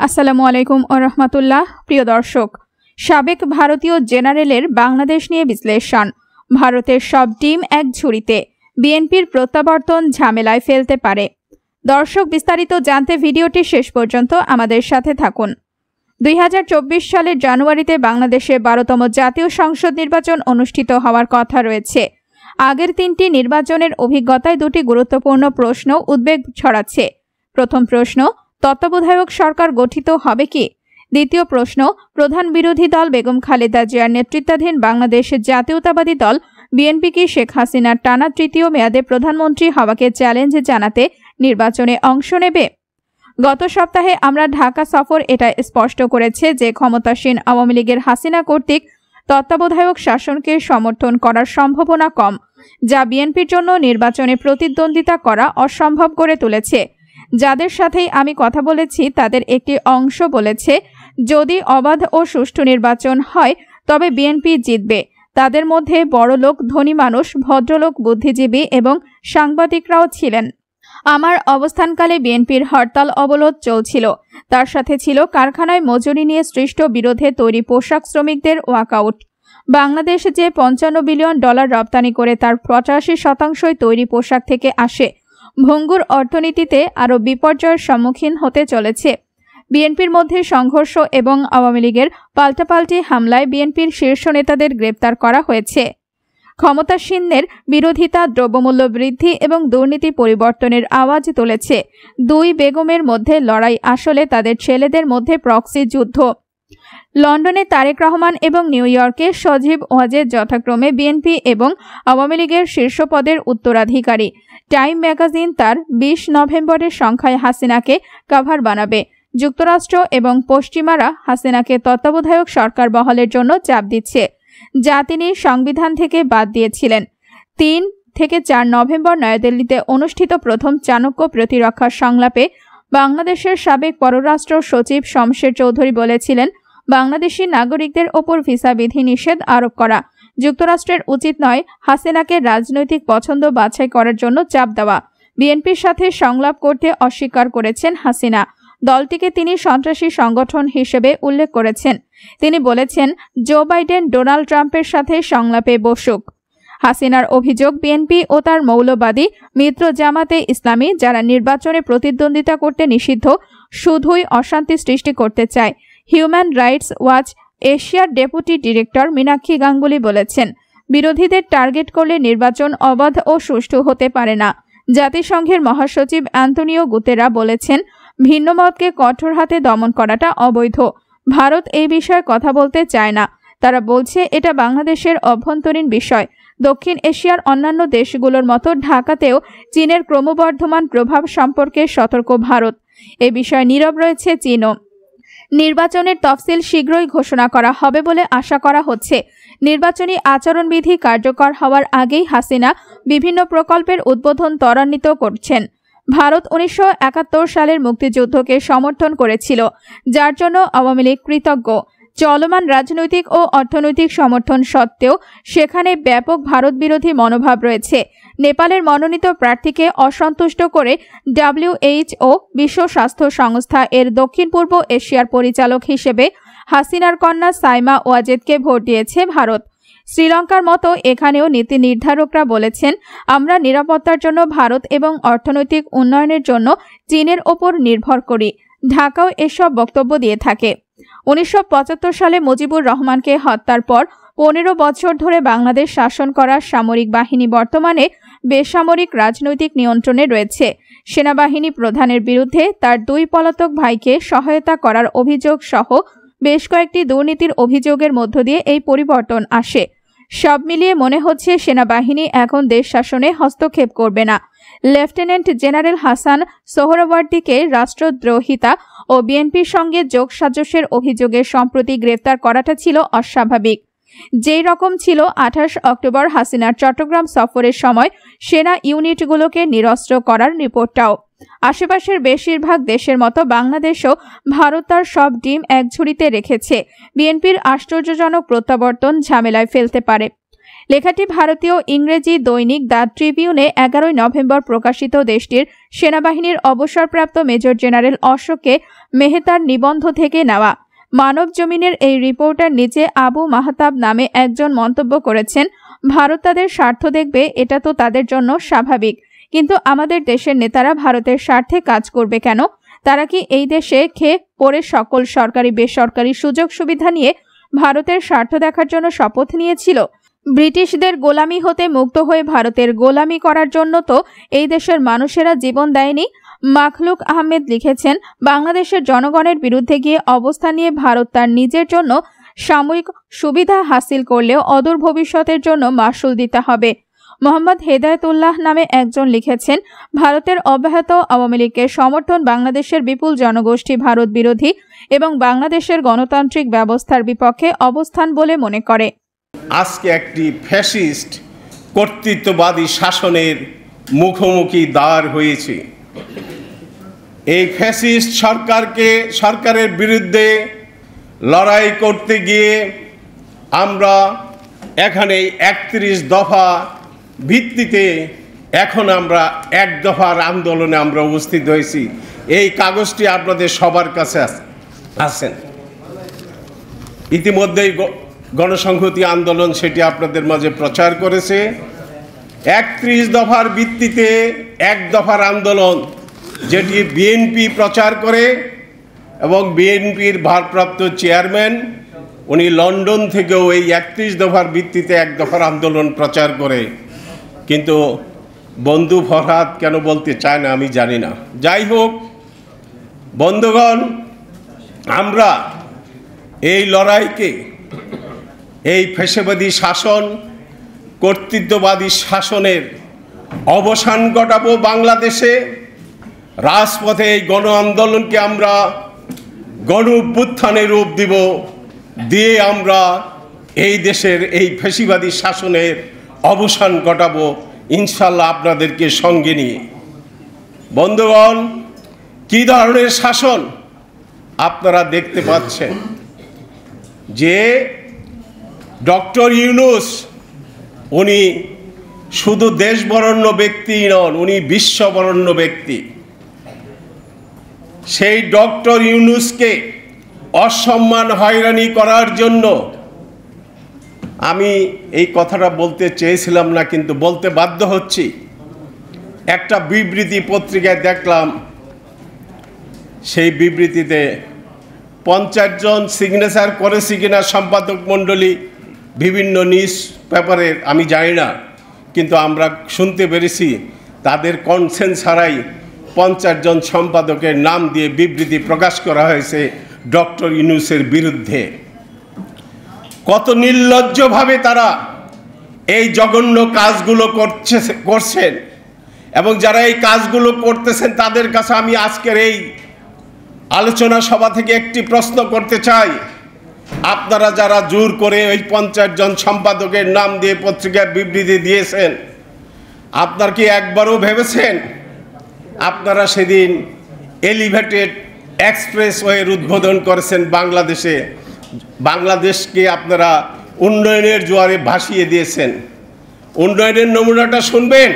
আসসালামু আলাইকুম ওয়া রাহমাতুল্লাহ। প্রিয় দর্শক, সাবেক ভারতীয় জেনারেলের বাংলাদেশ নিয়ে বিশ্লেষণ। ভারতের সব টিম এক ঝুড়িতে, বিএনপির প্রত্যাবর্তন ঝামেলায় ফেলতে পারে। দর্শক, বিস্তারিত জানতে ভিডিওটি শেষ পর্যন্ত আমাদের সাথে থাকুন। 2024 সালের জানুয়ারিতে বাংলাদেশে 12তম জাতীয় সংসদ নির্বাচন অনুষ্ঠিত হওয়ার কথা রয়েছে। আগের তিনটি নির্বাচনের অভিজ্ঞতায় দুটি গুরুত্বপূর্ণ প্রশ্ন উদ্বেগ ছড়াচ্ছে। প্রথম প্রশ্ন, তত্ত্বাবধায়ক সরকার গঠিত হবে কি? দ্বিতীয় প্রশ্ন, প্রধান বিরোধী দল বেগম খালেদা জিয়ার নেতৃত্বাধীন বাংলাদেশ জাতীয়তাবাদী দল বিএনপি কি শেখ হাসিনার টানা তৃতীয় মেয়াদে প্রধানমন্ত্রী হওয়াকে চ্যালেঞ্জ জানাতে নির্বাচনে অংশ নেবে? গত সপ্তাহে আমরা ঢাকা সফর এটা স্পষ্ট করেছে যে ক্ষমতাসীন আওয়ামী লীগের হাসিনা কর্তৃক তত্ত্বাবধায়ক শাসনকে সমর্থন করার সম্ভাবনা কম, যা বিএনপির জন্য নির্বাচনে প্রতিদ্বন্দ্বিতা করা অসম্ভব করে তুলেছে। যাদের সাথেই আমি কথা বলেছি তাদের একটি অংশ বলেছে, যদি অবাধ ও সুষ্ঠু নির্বাচন হয় তবে বিএনপি জিতবে। তাদের মধ্যে বড়লোক, ধনী মানুষ, ভদ্রলোক, বুদ্ধিজীবী এবং সাংবাদিকরাও ছিলেন। আমার অবস্থানকালে বিএনপির হরতাল অবরোধ চলছিল। তার সাথে ছিল কারখানায় মজুরি নিয়ে সৃষ্ট বিরোধে তৈরি পোশাক শ্রমিকদের ওয়াকআউট। বাংলাদেশ যে $55 বিলিয়ন রপ্তানি করে তার 85% তৈরি পোশাক থেকে আসে। ভঙ্গুর অর্থনীতিতে আরও বিপর্যয়ের সম্মুখীন হতে চলেছে। বিএনপির মধ্যে সংঘর্ষ এবং আওয়ামী লীগের পাল্টাপাল্টি হামলায় বিএনপির শীর্ষ নেতাদের গ্রেপ্তার করা হয়েছে। ক্ষমতাসীনদের বিরোধিতা দ্রব্যমূল্য বৃদ্ধি এবং দুর্নীতি পরিবর্তনের আওয়াজ তুলেছে। দুই বেগমের মধ্যে লড়াই আসলে তাদের ছেলেদের মধ্যে প্রক্সি যুদ্ধ। লন্ডনে তারেক রহমান এবং নিউ ইয়র্কে সজীব ওয়াজেদ যথাক্রমে বিএনপি এবং আওয়ামী লীগের শীর্ষ পদের উত্তরাধিকারী। টাইম ম্যাগাজিন তার 20 নভেম্বরের সংখ্যায় হাসিনাকে কভার বানাবে। যুক্তরাষ্ট্র এবং পশ্চিমারা হাসিনাকে তত্ত্বাবধায়ক সরকার বহালের জন্য চাপ দিচ্ছে, যা তিনি সংবিধান থেকে বাদ দিয়েছিলেন। 3 থেকে 4 নভেম্বর নয়াদিল্লিতে অনুষ্ঠিত প্রথম চাণক্য প্রতিরক্ষা সংলাপে বাংলাদেশের সাবেক পররাষ্ট্র সচিব শমশের চৌধুরী বলেছিলেন, বাংলাদেশি নাগরিকদের ওপর ভিসা বিধি নিষেধ আরোপ করা। যুক্তরাষ্ট্রের উচিত নয় হাসিনাকে রাজনৈতিক পছন্দ বাছাই করার জন্য চাপ দেওয়া। বিএনপির সাথে সংলাপ করতে অস্বীকার করেছেন হাসিনা। দলটিকে তিনি সন্ত্রাসী সংগঠন হিসেবে উল্লেখ করেছেন। তিনি বলেছেন, জো বাইডেন ডোনাল্ড ট্রাম্পের সাথে সংলাপে বসুক। হাসিনার অভিযোগ, বিএনপি ও তার মৌলবাদী মিত্র জামাতে ইসলামী, যারা নির্বাচনে প্রতিদ্বন্দ্বিতা করতে নিষিদ্ধ, শুধুই অশান্তি সৃষ্টি করতে চায়। হিউম্যান রাইটস ওয়াচ এশিয়ার ডেপুটি ডিরেক্টর মীনাক্ষী গাঙ্গুলি বলেছেন, বিরোধীদের টার্গেট করলে নির্বাচন অবাধ ও সুষ্ঠু হতে পারে না। জাতিসংঘের মহাসচিব অ্যান্তোনিও গুতেরা বলেছেন, ভিন্নমতকে কঠোর হাতে দমন করাটা অবৈধ। ভারত এই বিষয়ে কথা বলতে চায় না। তারা বলছে এটা বাংলাদেশের অভ্যন্তরীণ বিষয়। দক্ষিণ এশিয়ার অন্যান্য দেশগুলোর মতো ঢাকাতেও চীনের ক্রমবর্ধমান প্রভাব সম্পর্কে সতর্ক ভারত। এ বিষয়ে নীরব রয়েছে চীনও। নির্বাচনের তফসিল শীঘ্রই ঘোষণা করা হবে বলে আশা করা হচ্ছে। নির্বাচনী আচরণবিধি কার্যকর হওয়ার আগেই হাসিনা বিভিন্ন প্রকল্পের উদ্বোধন ত্বরান্বিত করছেন। ভারত 1971 সালের মুক্তিযুদ্ধকে সমর্থন করেছিল, যার জন্য আওয়ামী লীগ কৃতজ্ঞ। চলমান রাজনৈতিক ও অর্থনৈতিক সমর্থন সত্ত্বেও সেখানে ব্যাপক ভারত বিরোধী মনোভাব রয়েছে। নেপালের মনোনীত প্রার্থীকে অসন্তুষ্ট করে WHO বিশ্ব স্বাস্থ্য সংস্থা এর দক্ষিণ পূর্ব এশিয়ার পরিচালক হিসেবে হাসিনার কন্যা সাইমা ওয়াজেদকে ভোট দিয়েছে ভারত। শ্রীলঙ্কার মতো এখানেও নীতি নির্ধারকরা বলেছেন, আমরা নিরাপত্তার জন্য ভারত এবং অর্থনৈতিক উন্নয়নের জন্য চীনের ওপর নির্ভর করি। ঢাকাও এসব বক্তব্য দিয়ে থাকে। 1975 সালে মুজিবুর রহমানকে হত্যার পর 15 বছর ধরে বাংলাদেশ শাসন করা সামরিক বাহিনী বর্তমানে বেসামরিক রাজনৈতিক নিয়ন্ত্রণে রয়েছে। সেনাবাহিনী প্রধানের বিরুদ্ধে তার 2 পলাতক ভাইকে সহায়তা করার অভিযোগ সহ বেশ কয়েকটি দুর্নীতির অভিযোগের মধ্য দিয়ে এই পরিবর্তন আসে। সব মিলিয়ে মনে হচ্ছে সেনাবাহিনী এখন দেশ শাসনে হস্তক্ষেপ করবে না। লেফটেন্যান্ট জেনারেল হাসান সোহরাওয়ার্দীকে রাষ্ট্রদ্রোহিতা ও বিএনপির সঙ্গে যোগসাজশের অভিযোগে সম্প্রতি গ্রেফতার করাটা ছিল অস্বাভাবিক। যেই রকম ছিল 28 অক্টোবর হাসিনার চট্টগ্রাম সফরের সময় সেনা ইউনিটগুলোকে নিরস্ত্র করার রিপোর্টটাও। আশেপাশের বেশিরভাগ দেশের মতো বাংলাদেশও ভারত তার সব ডিম এক ঝুড়িতে রেখেছে। বিএনপির আশ্চর্যজনক প্রত্যাবর্তন ঝামেলায় ফেলতে পারে। লেখাটি ভারতীয় ইংরেজি দৈনিক দ্য ট্রিবিউনে 11 নভেম্বর প্রকাশিত। দেশটির সেনাবাহিনীর অবসরপ্রাপ্ত মেজর জেনারেল অশোকে মেহতার নিবন্ধ থেকে নেওয়া। মানব জমিনের এই রিপোর্টার নিচে আবু মাহতাব নামে একজন মন্তব্য করেছেন, ভারত তাদের স্বার্থ দেখবে, এটা তো তাদের জন্য স্বাভাবিক, কিন্তু আমাদের দেশের নেতারা ভারতের স্বার্থে কাজ করবে কেন? তারা কি এই দেশে খেয়ে পড়ে সকল সরকারি বেসরকারি সুযোগ সুবিধা নিয়ে ভারতের স্বার্থ দেখার জন্য শপথ নিয়েছিল? ব্রিটিশদের গোলামি হতে মুক্ত হয়ে ভারতের গোলামি করার জন্য তো এই দেশের মানুষেরা জীবন দেয়নি। মাখলুক আহমেদ লিখেছেন, বাংলাদেশের জনগণের বিরুদ্ধে গিয়ে অবস্থান নিয়ে ভারত তার নিজের জন্য সাময়িক সুবিধা হাসিল করলেও অদূর ভবিষ্যতের জন্য মাশুল দিতে হবে। মোহাম্মদ হেদায়েতুল্লাহ নামে একজন লিখেছেন, ভারতের অব্যাহত আওয়ামী লীগের সমর্থন বাংলাদেশের বিপুল জনগোষ্ঠী ভারত বিরোধী এবং বাংলাদেশের গণতান্ত্রিক ব্যবস্থার বিপক্ষে অবস্থান বলে মনে করে। আজকে একটি ফ্যাসিস্ট কর্তৃত্ববাদী শাসনের মুখোমুখি দাঁড় হয়েছে। এই ফ্যাসিস্ট সরকারের বিরুদ্ধে লড়াই করতে গিয়ে আমরা এখানে 31 দফা ভিত্তিতে এখন আমরা 1 দফার আন্দোলনে আমরা উপস্থিত হয়েছি। এই কাগজটি আপনাদের সবার কাছে আছেন। ইতিমধ্যেই গণসংহতি আন্দোলন সেটি আপনাদের মাঝে প্রচার করেছে। 31 দফার ভিত্তিতে 1 দফার আন্দোলন যেটি বিএনপি প্রচার করে এবং বিএনপির ভারপ্রাপ্ত চেয়ারম্যান উনি লন্ডন থেকেও এই 31 দফার ভিত্তিতে 1 দফার আন্দোলন প্রচার করে, কিন্তু বন্ধু ফরহাদ কেন বলতে চায় না আমি জানি না। যাই হোক বন্ধুগণ, আমরা এই লড়াইকে এই ফ্যাসিবাদী শাসন কর্তৃত্ববাদী শাসনের অবসান ঘটাবো। বাংলাদেশে রাজপথে এই গণ আন্দোলনকে আমরা গণ অভ্যুত্থানে রূপ দিব, দিয়ে আমরা এই দেশের এই ফ্যাসিবাদী শাসনের অবসান ঘটাবো ইনশাল্লাহ আপনাদেরকে সঙ্গে নিয়ে। বন্ধুগণ, কি ধরনের শাসন আপনারা দেখতে পাচ্ছেন যে ডক্টর ইউনূস উনি শুধু দেশবরেণ্য ব্যক্তি নন, উনি বিশ্ববরেণ্য ব্যক্তি। সেই ডক্টর ইউনূসকে অসম্মান হয়রানি করার জন্য আমি এই কথাটা বলতে চেয়েছিলাম না, কিন্তু বলতে বাধ্য হচ্ছি। একটা বিবৃতি পত্রিকায় দেখলাম, সেই বিবৃতিতে 50 জন সিগনেচার করেছি কিনা সম্পাদক মণ্ডলী বিভিন্ন নিউজ পেপারের আমি জানি না, কিন্তু আমরা শুনতে পেরেছি তাদের কনসেন্ট ছাড়াই 50 জন সম্পাদকের নাম দিয়ে বিবৃতি প্রকাশ করা হয়েছে ডক্টর ইউনূসের বিরুদ্ধে। কত নির্লজ্জভাবে তারা এই জঘন্য কাজগুলো করছেন, এবং যারা এই কাজগুলো করতেছেন তাদের কাছে আমি আজকের এই আলোচনা সভা থেকে একটি প্রশ্ন করতে চাই। আপনারা যারা জোর করে ওই 50 জন সম্পাদকের নাম দিয়ে পত্রিকায় বিবৃতি দিয়েছেন, আপনারা কি একবারও ভেবেছেন আপনারা সেদিন এলিভেটেড এক্সপ্রেসওয়ের উদ্বোধন করেছেন বাংলাদেশে? বাংলাদেশকে আপনারা উন্নয়নের জোয়ারে ভাসিয়ে দিয়েছেন। উন্নয়নের নমুনাটা শুনবেন।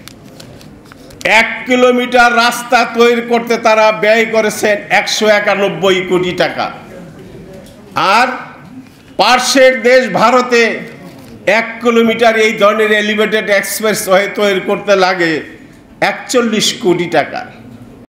1 কিলোমিটার রাস্তা তৈরি করতে তারা ব্যয় করেছেন 191 কোটি টাকা, আর পার্শ্বের দেশ ভারতে 1 কিলোমিটার এই ধরনের এলিভেটেড এক্সপ্রেসওয়ে তৈরি করতে লাগে 41 কোটি টাকা।